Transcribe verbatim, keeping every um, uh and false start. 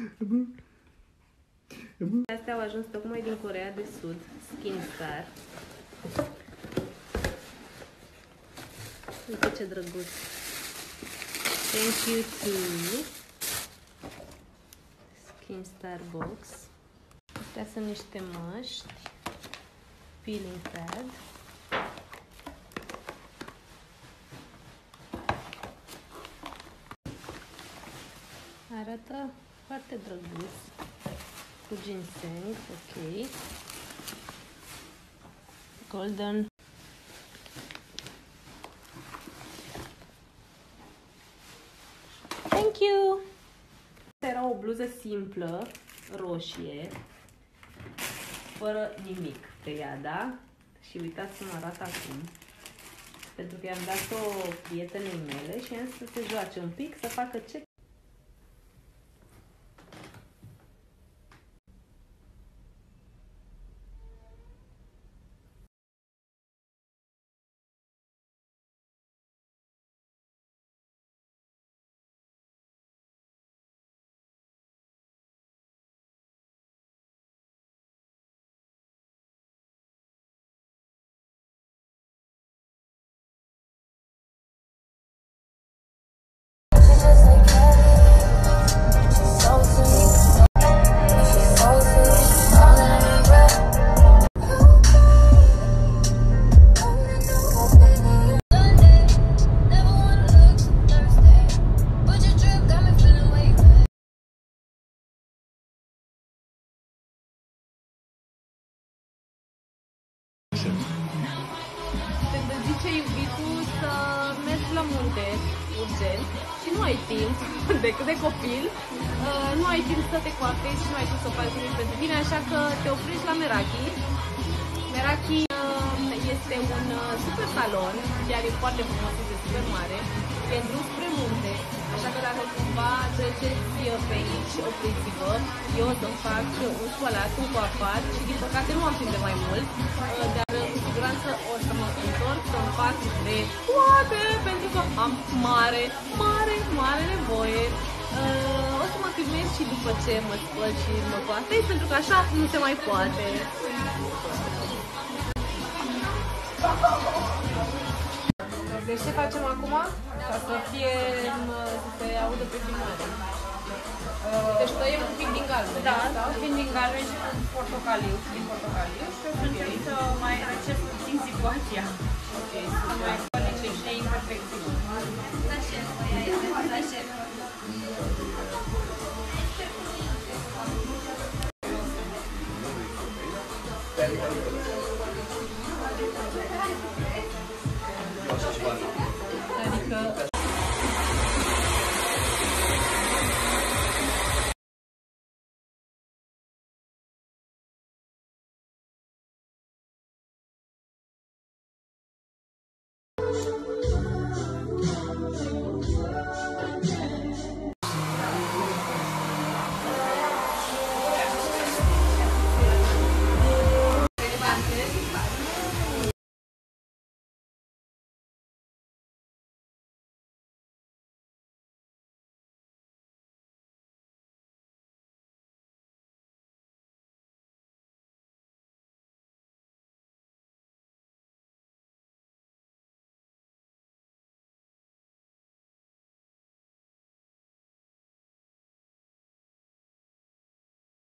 Astea au ajuns tocmai din Coreea de Sud, Skinstar. Uite ce drăguț! Thank you to Skinstar Box. Astea sunt niște măști, peeling pad. Arată foarte drăguț, cu ginseng, ok. Golden. Thank you! Era o bluză simplă, roșie, fără nimic pe ea, da? Și uitați cum arată acum. Pentru că i-am dat-o prietenei mele și am zis să se joace un pic, să facă ce. Te zice iubitul să mergi la munte urgent și nu ai timp, decât de copil, nu ai timp să te coaptezi și nu ai timp să faci nimic pentru tine, așa că te oprești la Meraki. Meraki este un super salon, chiar e foarte frumos, este super mare, e drum spre munte, așa că dacă cumva treceți pe aici, opriți-vă, eu o să-mi fac un spălat, un coafat și din păcate nu am timp de mai mult, dar cu siguranță o să mă întorc să-mi fac de toate, pentru că am mare, mare, mare nevoie. O să mă filmez și după ce mă spăl și mă coaftez, pentru că așa nu se mai poate. Deci ce facem acum? Ca să fie, să se audă pe filmare. Deci tăiem un pic din galben. Da, un pic din galben și cu portocaliu, din portocaliu. Și o să încerc să mai recep puțin situația. Ok, să mai spăl niște imperfecțiuni. Da, șef, da, șef. adică